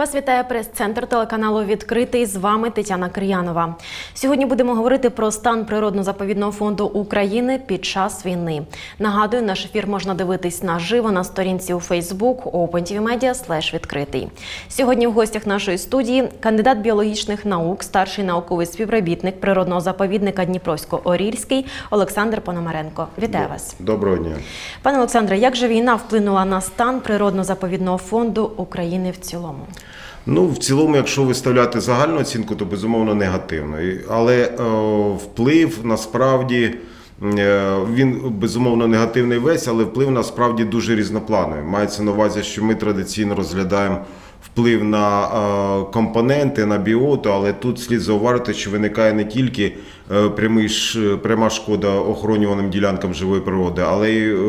Вас вітає прес-центр телеканалу «Відкритий». З вами Тетяна Кир'янова. Сьогодні будемо говорити про стан Природно-заповідного фонду України під час війни. Нагадую, наш ефір можна дивитись наживо на сторінці у Facebook OpenTVMedia/відкритий. Сьогодні в гостях нашої студії кандидат біологічних наук, старший науковий співробітник природного заповідника Дніпровсько-Орільський Олександр Пономаренко. Вітаю вас. Доброго дня. Пане Олександре, як же війна вплинула на стан Природно-заповідного фонду України в цілому? Ну, в цілому, якщо виставляти загальну оцінку, то безумовно негативно. Але вплив насправді, він безумовно негативний весь, але вплив насправді дуже різноплановий. Мається на увазі, що ми традиційно розглядаємо вплив на компоненти, на біоту, але тут слід зауважити, що виникає не тільки пряма шкода охоронюваним ділянкам живої природи, але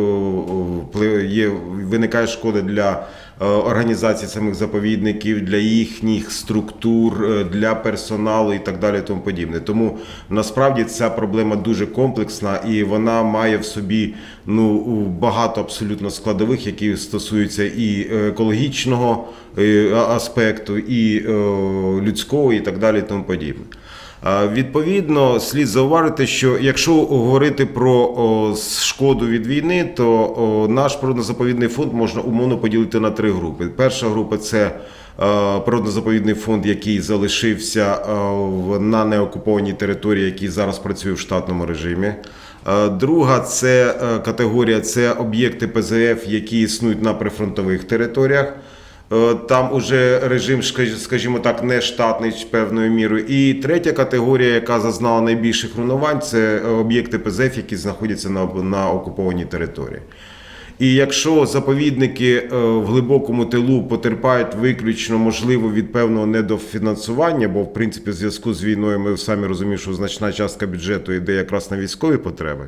й виникає шкода для організації самих заповідників, для їхніх структур, для персоналу і так далі тому подібне. Тому насправді ця проблема дуже комплексна і вона має в собі багато абсолютно складових, які стосуються і екологічного аспекту, і людського і так далі тому подібне. Відповідно, слід зауважити, що якщо говорити про шкоду від війни, то наш природно-заповідний фонд можна умовно поділити на три групи. Перша група – це природно-заповідний фонд, який залишився на неокупованій території, який зараз працює в штатному режимі. Друга категорія – це об'єкти ПЗФ, які існують на прифронтових територіях. Там уже режим, скажімо так, не штатний певною мірою. І третя категорія, яка зазнала найбільших руйнувань, це об'єкти ПЗФ, які знаходяться на окупованій території. І якщо заповідники в глибокому тилу потерпають виключно, можливо, від певного недофінансування, бо, в принципі, в зв'язку з війною ми самі розуміємо, що значна частка бюджету йде якраз на військові потреби,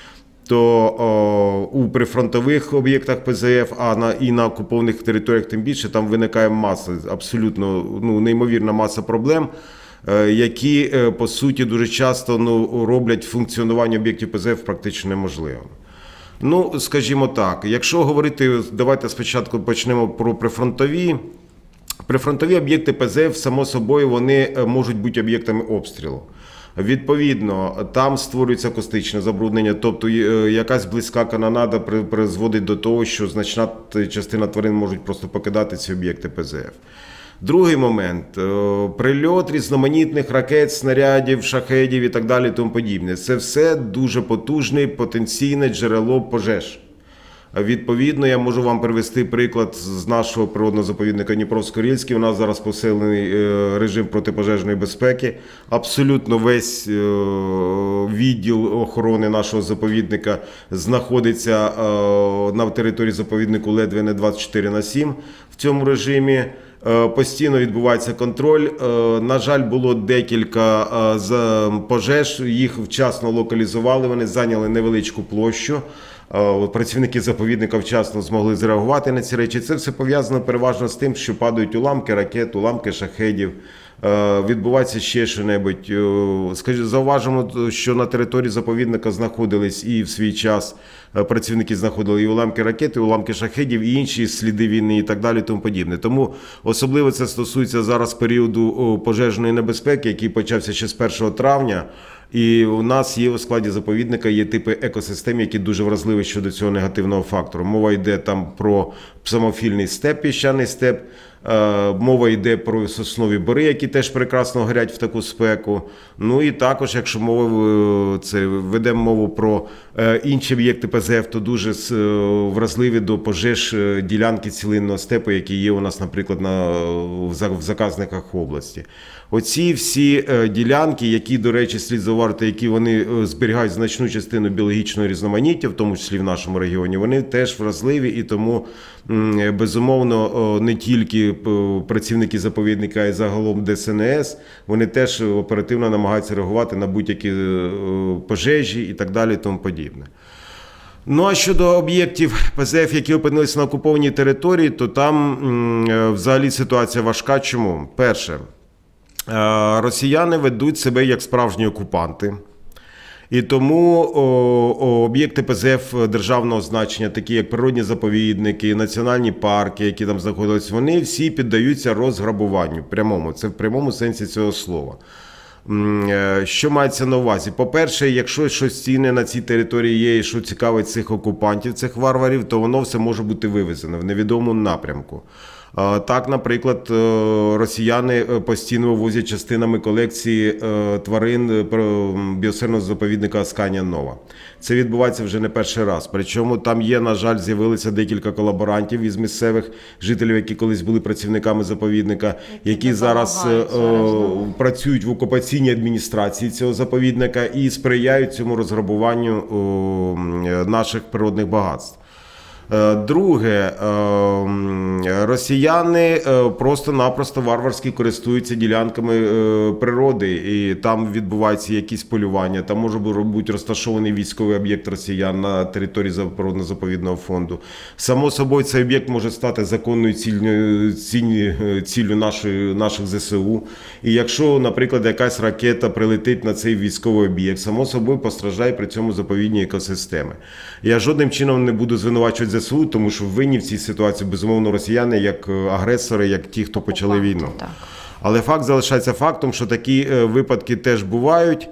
то у прифронтових об'єктах ПЗФ, і на окупованих територіях тим більше, там виникає маса, абсолютно неймовірна маса проблем, які, по суті, дуже часто роблять функціонування об'єктів ПЗФ практично неможливим. Скажімо так, якщо говорити, давайте спочатку почнемо про прифронтові. Прифронтові об'єкти ПЗФ, само собою, вони можуть бути об'єктами обстрілу. Відповідно, там створюється акустичне забруднення, тобто якась близька канонада призводить до того, що значна частина тварин можуть просто покидати ці об'єкти ПЗФ. Другий момент – прильот різноманітних ракет, снарядів, шахедів і так далі тому подібне. Це все дуже потужне потенційне джерело пожеж. Відповідно, я можу вам привести приклад з нашого природного заповідника Дніпровсько-Орільський. У нас зараз посилений режим протипожежної безпеки. Абсолютно весь відділ охорони нашого заповідника знаходиться на території заповіднику ледве не 24/7 в цьому режимі. Постійно відбувається контроль. На жаль, було декілька пожеж, їх вчасно локалізували, вони зайняли невеличку площу. Працівники заповідника вчасно змогли зреагувати на ці речі. Це все пов'язано переважно з тим, що падають уламки ракет, уламки шахедів, відбувається ще що-небудь. Зауважимо, що на території заповідника знаходились і в свій час працівники знаходили і уламки ракет, і уламки шахедів, і інші сліди війни і так далі тому подібне. Тому особливо це стосується зараз періоду пожежної небезпеки, який почався ще з 1 травня. І у нас є у складі заповідника є типи екосистем, які дуже вразливі щодо цього негативного фактору. Мова йде там про псамофільний степ, піщаний степ, мова йде про соснові бори, які теж прекрасно горять в таку спеку. І також, якщо ведемо мову про інші об'єкти ПЗФ, то дуже вразливі до пожеж ділянки цілинного степу, які є у нас, наприклад, в заказниках області. Оці всі ділянки, які, до речі, слід зауважити, які вони зберігають значну частину біологічного різноманіття, в тому числі в нашому регіоні, вони теж вразливі і тому, безумовно, не тільки працівники заповідника, а й загалом ДСНС, вони теж оперативно намагаються реагувати на будь-які пожежі і так далі тому подібне. А щодо об'єктів ПЗФ, які опинилися на окупованій території, то там взагалі ситуація важка. Чому? Перше, росіяни ведуть себе як справжні окупанти. І тому об'єкти ПЗФ державного значення, такі як природні заповідники, національні парки, які там знаходяться, вони всі піддаються розграбуванню прямому. Це в прямому сенсі цього слова. Що мається на увазі? По-перше, якщо щось цінне на цій території є і що цікавить цих окупантів, цих варварів, то воно все може бути вивезено в невідомому напрямку. Так, наприклад, росіяни постійно вивозять частинами колекції тварин біосферного заповідника Асканія Нова. Це відбувається вже не перший раз. Причому там є, на жаль, з'явилися декілька колаборантів із місцевих жителів, які колись були працівниками заповідника, які зараз працюють в окупаційній адміністрації цього заповідника і сприяють цьому розграбуванню наших природних багатств. Друге, росіяни просто-напросто варварськи користуються ділянками природи, і там відбуваються якісь полювання, там може бути розташований військовий об'єкт росіян на території природно-заповідного фонду. Само собою, цей об'єкт може стати законною ціллю наших ЗСУ. І якщо, наприклад, якась ракета прилетить на цей військовий об'єкт, само собою постраждає при цьому заповідні екосистеми. Я жодним чином не буду звинувачувати ЗСУ, тому що винні в цій ситуації, безумовно, росіяни як агресори, як ті, хто почали війну. Так. Але факт залишається фактом, що такі випадки теж бувають.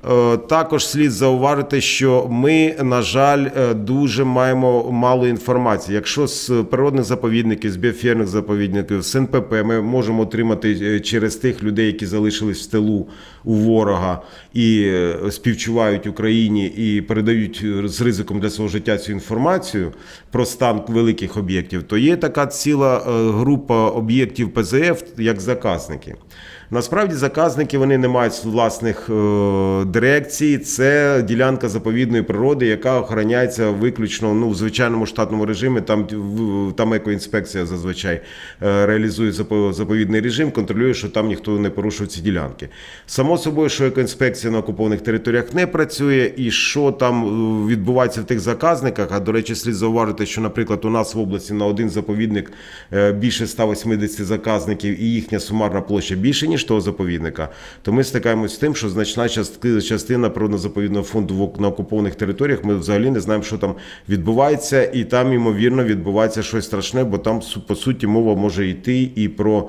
Також слід зауважити, що ми, на жаль, дуже маємо мало інформації. Якщо з природних заповідників, з біосферних заповідників, з НПП ми можемо отримати через тих людей, які залишились в тилу у ворога і співчувають Україні і передають з ризиком для свого життя цю інформацію про стан великих об'єктів, то є така ціла група об'єктів ПЗФ як заказники. Насправді заказники, вони не мають власних дирекцій, це ділянка заповідної природи, яка охороняється виключно в звичайному штатному режимі, там екоінспекція зазвичай реалізує заповідний режим, контролює, що там ніхто не порушив ці ділянки. Само собою, що екоінспекція на окупованих територіях не працює і що там відбувається в тих заказниках, а до речі, слід зауважити, що, наприклад, у нас в області на один заповідник більше 180 заказників і їхня сумарна площа більше, ніж того заповідника, то ми стикаємося з тим, що значна частина природно-заповідного фонду на окупованих територіях, ми взагалі не знаємо, що там відбувається, і там, ймовірно, відбувається щось страшне, бо там, по суті, мова може йти і про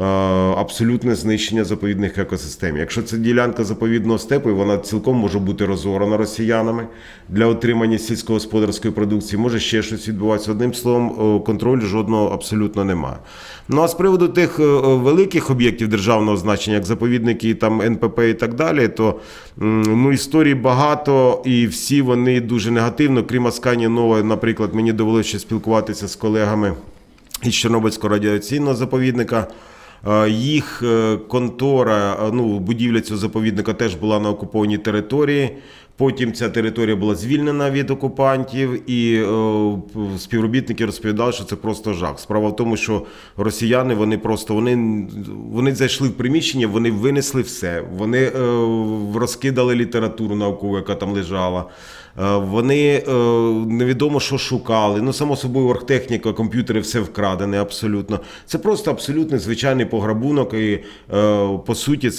абсолютне знищення заповідних екосистем. Якщо це ділянка заповідного степу, вона цілком може бути розорана росіянами для отримання сільськогосподарської продукції, може ще щось відбуватися. Одним словом, контролю жодного абсолютно немає. Ну а з приводу тих великих об'єктів державного значення, як заповідники, там НПП і так далі, то історій багато і всі вони дуже негативно. Крім Асканії Нова, наприклад, мені довелося ще спілкуватися з колегами із Чорнобильського радіаційного заповідника. Їх контора, будівля цього заповідника теж була на окупованій території. Потім ця територія була звільнена від окупантів, і співробітники розповідали, що це просто жах. Справа в тому, що росіяни, вони зайшли в приміщення, вони винесли все. Вони розкидали літературу наукову, яка там лежала. Вони невідомо, що шукали. Само собою, оргтехніка, комп'ютери, все вкрадене абсолютно. Це просто абсолютно звичайний пограбунок. І, по суті,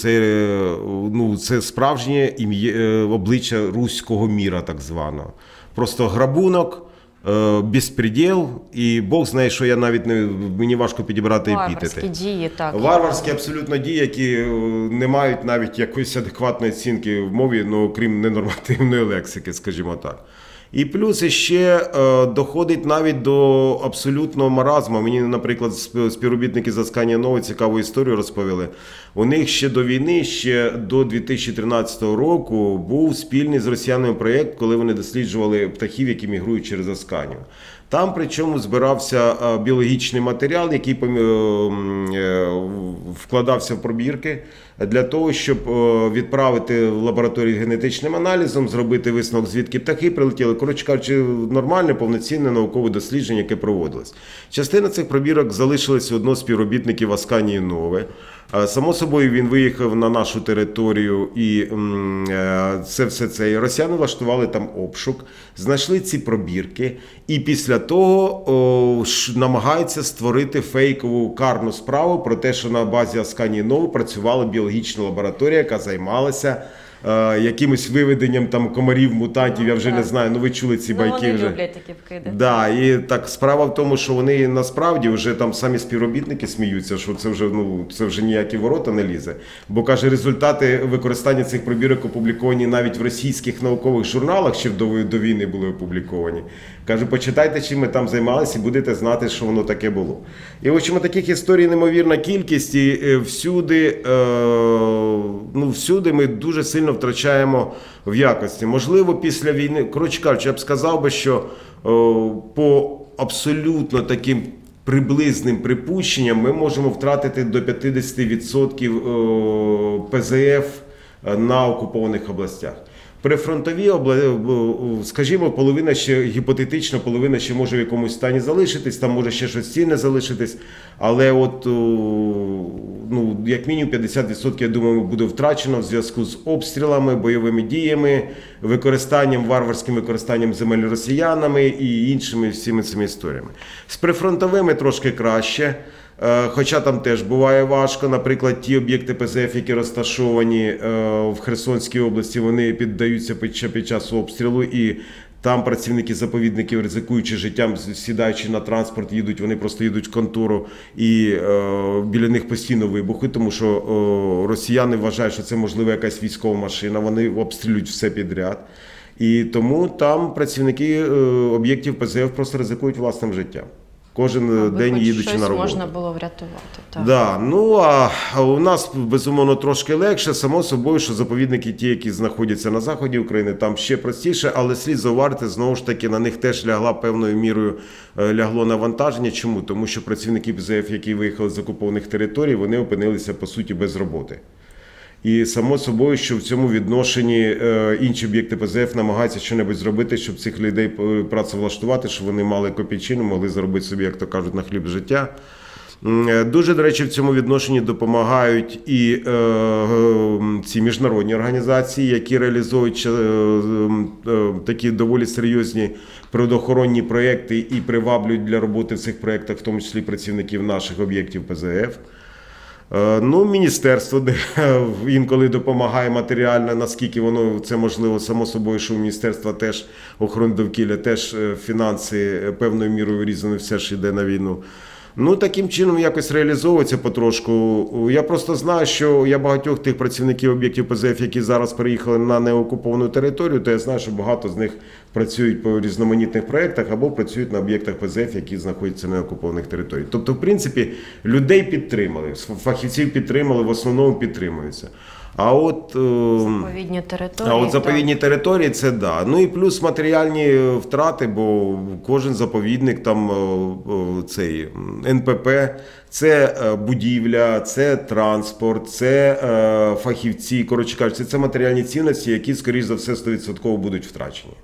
це справжнє обличчя руського міра, так званого. Просто грабунок, безпреділ, і Бог знає, що я навіть мені важко підібрати епітети. Варварські дії, так. Варварські абсолютно дії, які не мають навіть якоїсь адекватної оцінки в мові, крім ненормативної лексики, скажімо так. І плюс ще доходить навіть до абсолютного маразму. Мені, наприклад, співробітники з Асканії Нова цікаву історію розповіли. У них ще до війни, ще до 2013 року, був спільний з росіянами проєкт, коли вони досліджували птахів, які мігрують через Асканію. Там, причому, збирався біологічний матеріал, який вкладався в пробірки для того, щоб відправити в лабораторію генетичним аналізом, зробити висновок, звідки птахи прилетіли. Коротше кажучи, нормальне, повноцінне наукове дослідження, яке проводилось. Частина цих пробірок залишилася у одного з співробітників Асканії Нове. Само собою, він виїхав на нашу територію, і все росіяни влаштували там обшук, знайшли ці пробірки, і після того намагаються створити фейкову карну справу про те, що на базі Асканії Нової працювала біологічна лабораторія, яка займалася якимось виведенням там комарів, мутантів, я вже не знаю, ну ви чули ці байки вони вже. люблять такі вкиди. Да, і так справа в тому, що вони насправді вже там самі співробітники сміються, що це вже ніякі ворота не лізе. Бо, каже, результати використання цих пробірок опубліковані навіть в російських наукових журналах, ще до війни були опубліковані. Каже, почитайте, чим ми там займалися, і будете знати, що воно таке було. І, в общем, таких історій неймовірна кількість, і всюди ми дуже сильно втрачаємо в якості. Можливо, після війни, коротше кажучи, я б сказав би, що по абсолютно таким приблизним припущенням ми можемо втратити до 50% ПЗФ на окупованих областях. Прифронтові скажімо, половина ще гіпотетично, половина ще може в якомусь стані залишитись, там може ще щось цінне залишитись, але от, як мінімум 50%, я думаю, буде втрачено в зв'язку з обстрілами, бойовими діями, варварським використанням земель росіянами і іншими всіми цими історіями. З прифронтовими трошки краще. Хоча там теж буває важко, наприклад, ті об'єкти ПЗФ, які розташовані в Херсонській області, вони піддаються під час обстрілу, і там працівники заповідників, ризикуючи життям, сідаючи на транспорт, вони просто їдуть в контору, і біля них постійно вибухи, тому що росіяни вважають, що це, можливо, якась військова машина, вони обстрілюють все підряд. І тому там працівники об'єктів ПЗФ просто ризикують власним життям. Кожен день їдучи на роботу. Можна було врятувати. Так. Да, а у нас, безумовно, трошки легше. Само собою, що заповідники ті, які знаходяться на заході України, там ще простіше, але слід зауважити, знову ж таки, на них теж певною мірою лягло навантаження. Чому? Тому що працівники ПЗФ, які виїхали з окупованих територій, вони опинилися, по суті, без роботи. І само собою, що в цьому відношенні інші об'єкти ПЗФ намагаються щось зробити, щоб цих людей працевлаштувати, щоб вони мали копійчину, могли заробити собі, як то кажуть, на хліб життя. Дуже, до речі, в цьому відношенні допомагають і ці міжнародні організації, які реалізують такі доволі серйозні природоохоронні проєкти і приваблюють для роботи в цих проєктах, в тому числі працівників наших об'єктів ПЗФ. Міністерство інколи допомагає матеріально, наскільки воно це можливо, само собою, що у міністерства теж охорони довкілля, теж фінанси певною мірою вирізані, все ж йде на війну. Таким чином якось реалізовується потрошку. Я просто знаю, що я багатьох тих працівників об'єктів ПЗФ, які зараз переїхали на неокуповану територію, то я знаю, що багато з них працюють по різноманітних проєктах або працюють на об'єктах ПЗФ, які знаходяться на неокупованих територіях. Тобто, в принципі, людей підтримали, фахівців підтримали, в основному підтримуються. А от заповідні території це да. І плюс матеріальні втрати, бо кожен заповідник, там цей НПП, це будівля, це транспорт, це фахівці, коротше кажучи, це матеріальні цінності, які, скоріш за все, 100% будуть втрачені.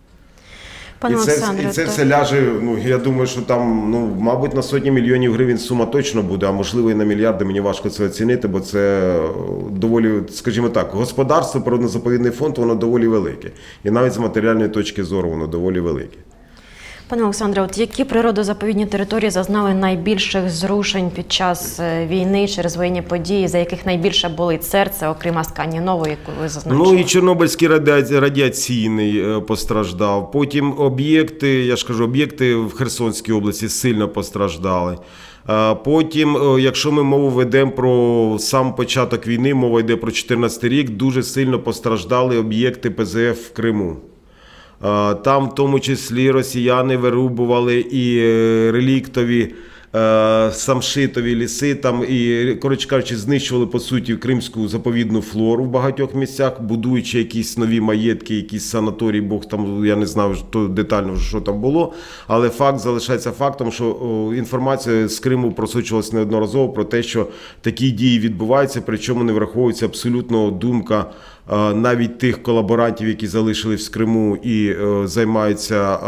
І це все ляже, я думаю, що там, мабуть, на сотні мільйонів гривень сума точно буде, а можливо і на мільярди, мені важко це оцінити, бо це доволі, скажімо так, господарство, природно-заповідний фонд, воно доволі велике. І навіть з матеріальної точки зору воно доволі велике. Пане Олександре, от які природозаповідні території зазнали найбільших зрушень під час війни через воєнні події, за яких найбільше болить серце, окрім Асканії Нової, яку ви зазначили? І Чорнобильський радіаційний постраждав. Потім об'єкти в Херсонській області сильно постраждали. Потім, якщо ми мову ведемо про сам початок війни, мова йде про 2014 рік, дуже сильно постраждали об'єкти ПЗФ в Криму. Там в тому числі росіяни вирубували і реліктові, самшитові ліси, там і, коротше кажучи, знищували, по суті, кримську заповідну флору в багатьох місцях, будуючи якісь нові маєтки, якісь санаторії, Бог там, я не знаю детально, що там було, але факт залишається фактом, що інформація з Криму просочувалася неодноразово про те, що такі дії відбуваються, причому не враховується абсолютно думка навіть тих колаборантів, які залишились в Криму і займаються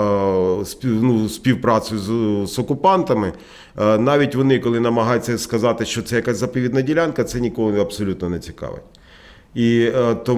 співпрацею з окупантами. Навіть вони, коли намагаються сказати, що це якась заповідна ділянка, це нікого абсолютно не цікавить. І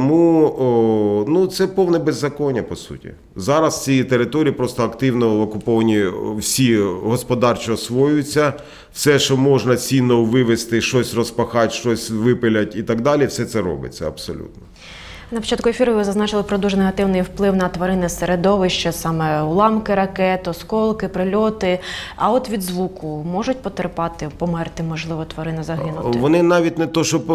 тому це повне беззаконня, по суті. Зараз ці території просто активно окуповані, всі господарчо освоюються, все, що можна цінно вивезти, щось розпахати, щось випилять і так далі, все це робиться абсолютно. На початку ефіру ви зазначили про дуже негативний вплив на тваринне середовище, саме уламки ракет, осколки, прильоти. А от від звуку можуть потерпати, померти, можливо, тварини, загинути? Вони навіть не то, щоб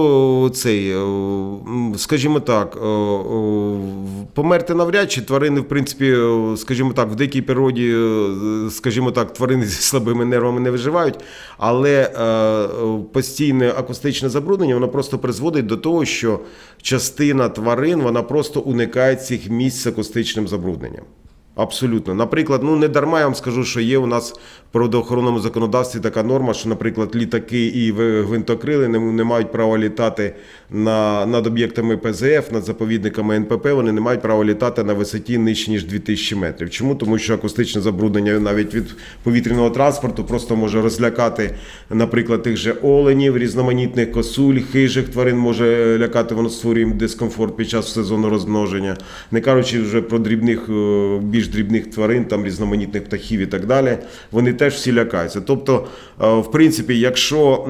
скажімо так, померти навряд чи. Тварини, в принципі, скажімо так, в дикій природі, скажімо так, тварини зі слабими нервами не виживають, але постійне акустичне забруднення, воно просто призводить до того, що частина тварин, вона просто уникає цих місць з акустичним забрудненням. Абсолютно. Наприклад, не дарма я вам скажу, що є у нас в природоохоронному законодавстві така норма, що, наприклад, літаки і гвинтокрили не мають права літати над об'єктами ПЗФ, над заповідниками НПП, вони не мають права літати на висоті нижче, ніж 2000 метрів. Чому? Тому що акустичне забруднення навіть від повітряного транспорту просто може розлякати, наприклад, тих же оленів, різноманітних косуль, хижих тварин може лякати, воно створює їм дискомфорт під час сезону розмноження. Не кажучи вже про більш дрібних тварин, там різноманітних птахів і так далі, вони теж всі лякаються. Тобто, в принципі, якщо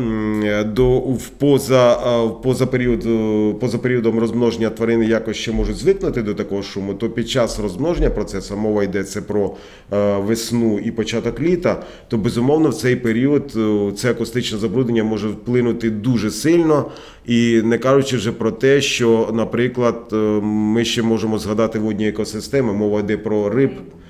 поза періодом розмноження тварини якось ще можуть звикнути до такого шуму, то під час розмноження процесу, мова йдеться про весну і початок літа, то безумовно в цей період це акустичне забруднення може вплинути дуже сильно, і не кажучи вже про те, що, наприклад, ми ще можемо згадати водні екосистеми, мова йде про риб,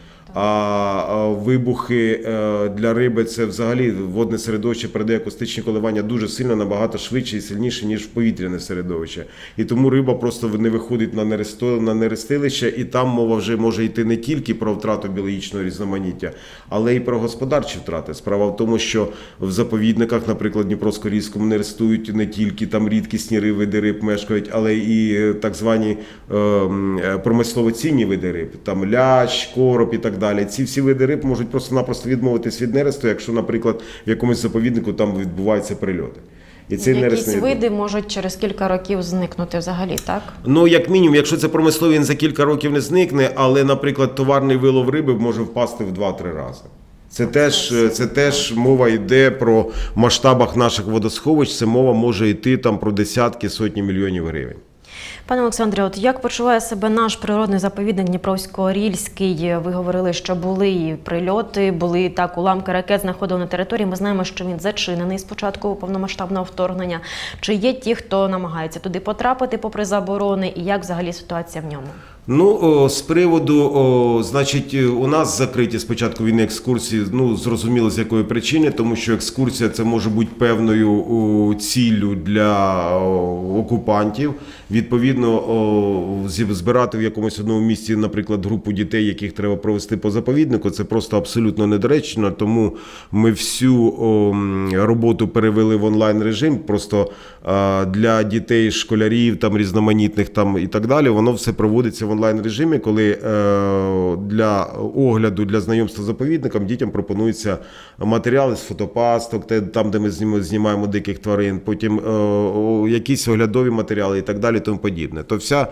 а вибухи для риби – це взагалі водне середовище передає акустичні коливання дуже сильно, набагато швидше і сильніше, ніж повітряне середовище. І тому риба просто не виходить на нерестилище, і там мова вже може йти не тільки про втрату біологічного різноманіття, але й про господарчі втрати. Справа в тому, що в заповідниках, наприклад, Дніпровсько-Різькому нерестують не тільки там рідкісні види риб мешкають, але і так звані промислово цінні види риб, там лящ, короб і так далі. Ці всі види риб можуть просто-напросто відмовитись від нересту, якщо, наприклад, в якомусь заповіднику там відбуваються прильоти. І цей якісь види можуть через кілька років зникнути взагалі, так? Як мінімум, якщо це промисловий, він за кілька років не зникне, але, наприклад, товарний вилов риби може впасти в 2-3 рази. Це теж мова йде про масштабах наших водосховищ, це мова може йти там про десятки, сотні мільйонів гривень. Пане Олександре, от як почуває себе наш природний заповідник Дніпровсько-Рільський? Ви говорили, що були і прильоти, були так уламки ракет знаходили на території. Ми знаємо, що він зачинений з початку повномасштабного вторгнення. Чи є ті, хто намагається туди потрапити попри заборони, і як взагалі ситуація в ньому? З приводу, значить, у нас закриті з початку війни екскурсії, зрозуміло з якої причини, тому що екскурсія це може бути певною ціллю для окупантів. Відповідно, збирати в якомусь одному місці, наприклад, групу дітей, яких треба провести по заповіднику, це просто абсолютно недоречно, тому ми всю роботу перевели в онлайн режим, просто для дітей, школярів, там різноманітних там і так далі, воно все проводиться в онлайн режимі, коли для огляду, для знайомства з заповідником дітям пропонуються матеріали з фотопасток, там, де ми знімаємо диких тварин, потім якісь оглядові матеріали і так далі, тому подібне. То вся,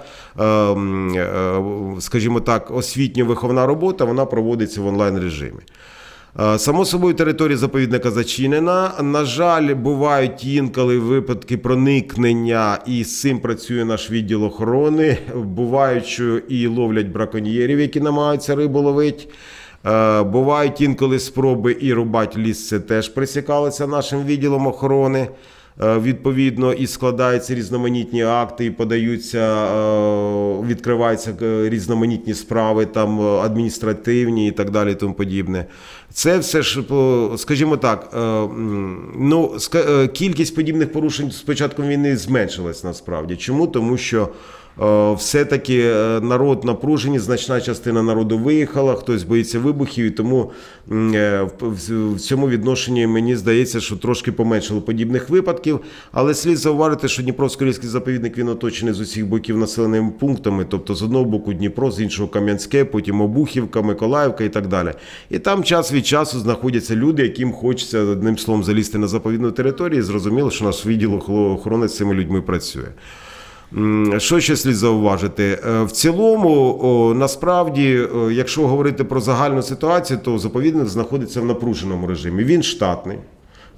скажімо так, освітньо-виховна робота, вона проводиться в онлайн режимі. Само собою, територія заповідника зачинена. На жаль, бувають інколи випадки проникнення, і з цим працює наш відділ охорони. Бувають, що і ловлять браконьєрів, які намагаються рибу ловити. Бувають інколи спроби і рубати ліс, це теж пресікалося нашим відділом охорони. Відповідно, і складаються різноманітні акти, і подаються, відкриваються різноманітні справи, там адміністративні і так далі, і тому подібне. Це все ж, скажімо так, кількість подібних порушень з початком війни зменшилась насправді. Чому? Тому що все-таки народ напружений, значна частина народу виїхала, хтось боїться вибухів, і тому в цьому відношенні мені здається, що трошки поменшало подібних випадків, але слід зауважити, що Дніпровсько-Рільський заповідник, він оточений з усіх боків населеними пунктами, тобто з одного боку Дніпро, з іншого Кам'янське, потім Обухівка, Миколаївка і так далі. І там час від часу знаходяться люди, яким хочеться, одним словом, залізти на заповідну територію, і зрозуміло, що наш відділ охорони з цими людьми працює. Що ще слід зауважити? В цілому, насправді, якщо говорити про загальну ситуацію, то заповідник знаходиться в напруженому режимі. Він штатний.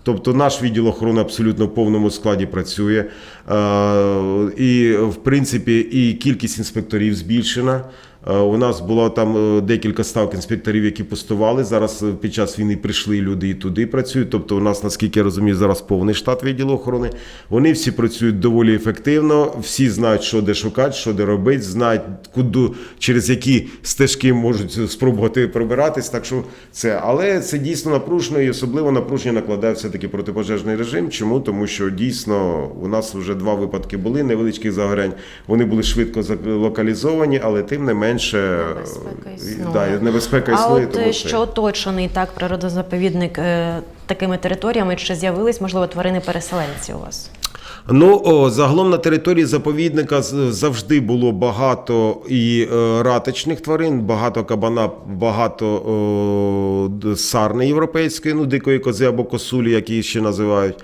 Тобто наш відділ охорони абсолютно в повному складі працює. І, в принципі, і кількість інспекторів збільшена. У нас було там декілька ставок інспекторів, які постували. Зараз під час війни прийшли люди і туди працюють. Тобто у нас, наскільки я розумію, зараз повний штат відділу охорони. Вони всі працюють доволі ефективно, всі знають, що де шукати, що де робити, знають, куди, через які стежки можуть спробувати пробиратись. Так що це, але це дійсно напружено, і особливо напруження накладає все-таки протипожежний режим. Чому? Тому що дійсно у нас вже 2 випадки були невеличких загорянь. Вони були швидко локалізовані, але тим не менше небезпека існує. А от що оточений так природозаповідник такими територіями, чи з'явились, можливо, тварини-переселенці у вас? Ну, загалом на території заповідника завжди було багато і ратичних тварин, багато кабана, багато сарни європейської, дикої кози або косулі, які її ще називають.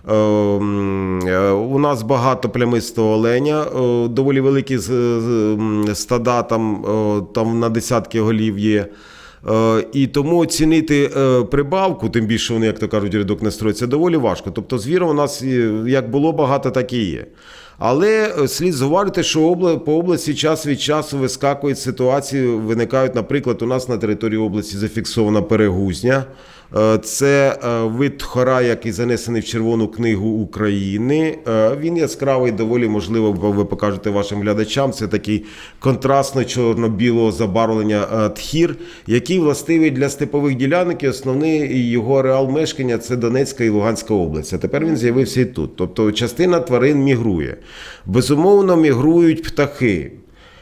У нас багато плямистого оленя, доволі великі стада, там на десятки голів є. І тому оцінити прибавку, тим більше вони, як то кажуть, рядок не строїться, доволі важко. Тобто звіру у нас як було багато, так і є. Але слід зауважити, що по області час від часу вискакують ситуації, виникають, наприклад, у нас на території області зафіксована перегузня. Це вид тхора, який занесений в Червону книгу України. Він яскравий, доволі, можливо, ви покажете вашим глядачам. Це такий контрастно-чорно-білого забарвлення тхір, який властивий для степових ділянок, і основний його ареал мешкання – це Донецька і Луганська область. А тепер він з'явився і тут. Тобто частина тварин мігрує. Безумовно, мігрують птахи.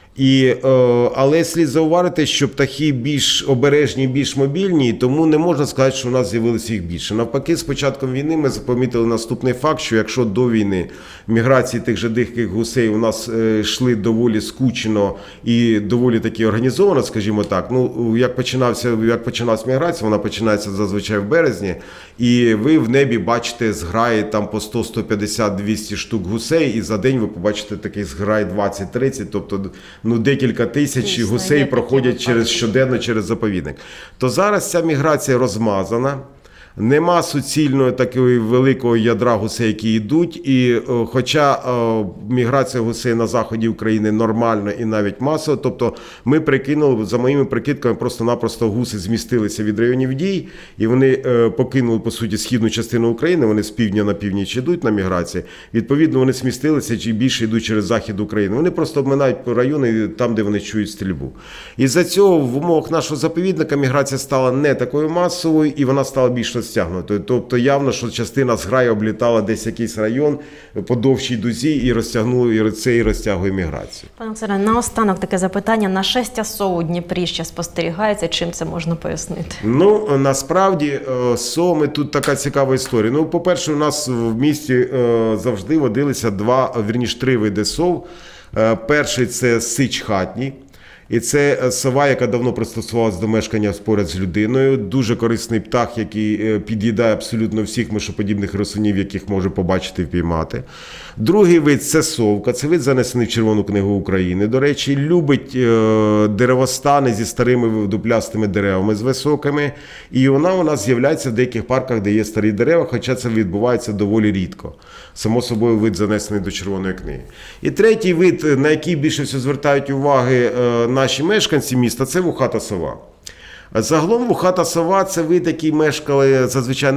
Але слід зауважити, що птахи більш обережні, більш мобільні, тому не можна сказати, що у нас з'явилося їх більше. Навпаки, з початком війни ми помітили наступний факт, що якщо до війни міграції тих же диких гусей у нас йшли доволі скучно і доволі таки організовано, скажімо так, як починалась міграція, вона починається зазвичай в березні, і ви в небі бачите зграї там по 100, 150, 200 штук гусей, і за день ви побачите такий зграй 20-30, тобто декілька тисяч гусей проходять щоденно через заповідник. То зараз ця міграція розмазана. Нема суцільного такого великого ядра гусей, які йдуть, і хоча міграція гусей на заході України нормальна і навіть масова, тобто ми прикинули, за моїми прикидками, просто-напросто гуси змістилися від районів дій, і вони покинули, по суті, східну частину України, вони з півдня на північ йдуть на міграції, відповідно, вони змістилися чи більше йдуть через захід України. Вони просто обминають райони там, де вони чують стрільбу. Із-за цього в умовах нашого заповідника міграція стала не такою масовою, і вона стала більш розтягнутою. Тобто явно, що частина зграї облітала десь якийсь район по довшій дузі і розтягує міграцію. Пане Олександре, наостанок таке запитання. Нашестя сов у Дніпрі ще спостерігається. Чим це можна пояснити? Насправді, соми тут така цікава історія. По-перше, у нас в місті завжди водилися 3 види сов. Перший – це сич хатній. І це сова, яка давно пристосувалася до мешкання поряд з людиною. Дуже корисний птах, який під'їдає абсолютно всіх мишоподібних красунів, яких може побачити і впіймати. Другий вид – це совка. Це вид, занесений в Червону книгу України. До речі, любить деревостани зі старими дуплястими деревами, з високими. І вона у нас з'являється в деяких парках, де є старі дерева, хоча це відбувається доволі рідко. Само собою, вид занесений до Червоної книги. І третій вид, на який більше всього звертають уваги наші мешканці міста, це вухата сова. Загалом вухата сова – це вид, який мешкали зазвичай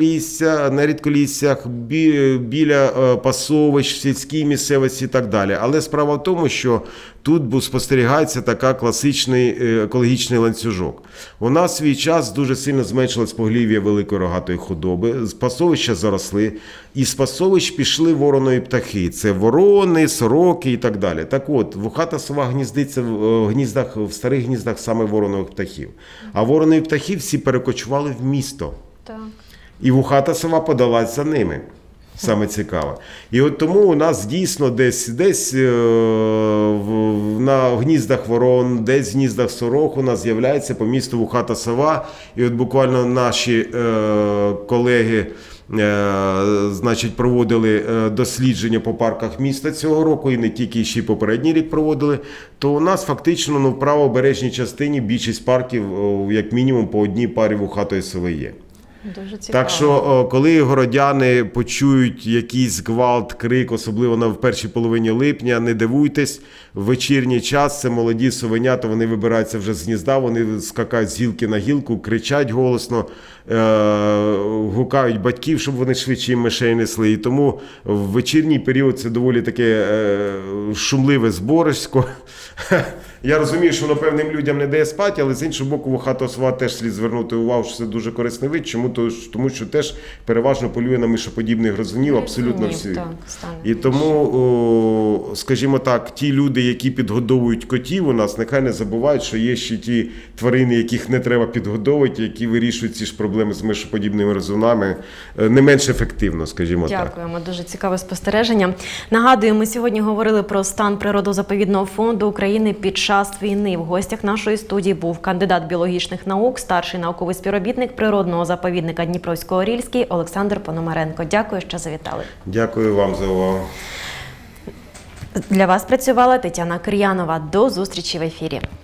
на рідколіссях, біля пасовищ, в сільській місцевості і так далі. Але справа в тому, що тут спостерігається така класичний екологічний ланцюжок. У нас в свій час дуже сильно зменшилось поголів'я великої рогатої худоби, з пасовища заросли, і з пасовищ пішли воронові птахи. Це ворони, сороки і так далі. Так от, вухата сова гніздиться в старих гніздах саме воронових птахів. А воронові птахи всі перекочували в місто. Так. І вухата сова подалась за ними. Саме цікаво. І от тому у нас дійсно десь на гніздах ворон, десь в гніздах сорок у нас з'являється по місту вухата сова. І от буквально наші колеги проводили дослідження по парках міста цього року, і не тільки, ще й попередній рік проводили, то у нас фактично в правобережній частині більшість парків, як мінімум, по одній парі вухатої сови є. Дуже цікаво. Так що, коли городяни почують якийсь гвалт, крик, особливо в першій половині липня, не дивуйтесь, в вечірній час це молоді совенята, вони вибираються вже з гнізда, вони скакають з гілки на гілку, кричать голосно, гукають батьків, щоб вони швидше їм мишей несли. І тому в вечірній період це доволі таке шумливе зборисько. Я розумію, що воно певним людям не дає спати, але з іншого боку, вухатого сова теж слід звернути увагу, що це дуже корисний вид. Чому? Тому що теж переважно полює на мишоподібних гризунів, абсолютно всі. І тому, скажімо так, ті люди, які підгодовують котів у нас, нехай не забувають, що є ще ті тварини, яких не треба підгодовувати, які вирішують ці ж проблеми з мишоподібними гризунами не менш ефективно, скажімо так. Дякуємо, дуже цікаве спостереження. Нагадую, ми сьогодні говорили про стан природозаповідного фонду України під час війни. В гостях нашої студії був кандидат біологічних наук, старший науковий співробітник природного заповідника Дніпровсько-Орільський Олександр Пономаренко. Дякую, що завітали. Дякую вам за увагу. Для вас працювала Тетяна Кир'янова. До зустрічі в ефірі.